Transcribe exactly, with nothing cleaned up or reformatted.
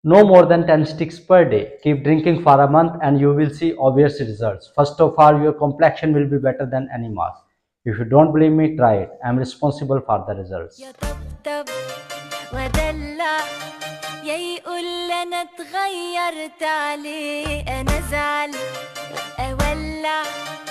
No more than ten sticks per day. Keep drinking for a month and you will see obvious results. First of all, your complexion will be better than any mask. If you don't believe me, try it. I am responsible for the results. يا طبطب ودلع يا يقول انا اتغيرت عليه انا زعل اولع